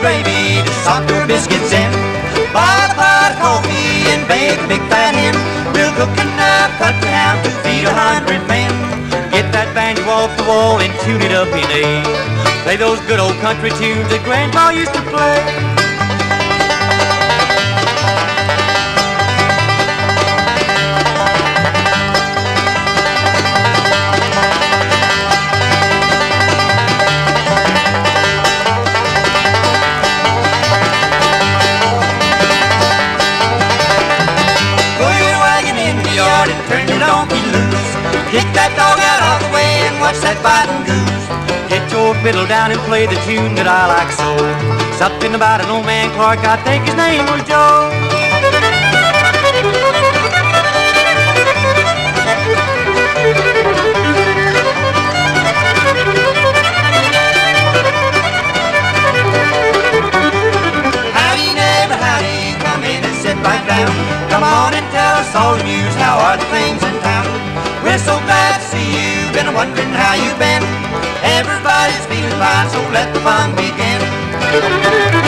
gravy to soak your biscuits in. Buy a pot of coffee and bake a big fat hen. We'll cook in our country town to feed 100 men. Get that banjo off the wall and tune it up in A. Play those good old country tunes that Grandpa used to play. Turn your donkey loose. Kick that dog out of the way and watch that biting goose. Get your fiddle down and play the tune that I like so. Something about an old man Clark, I think his name was Joe. Howdy neighbor, howdy, come in and sit right down. Come on and tell us all the news, how are the things in town? We're so glad to see you, been wondering how you've been. Everybody's feeling fine, so let the fun begin.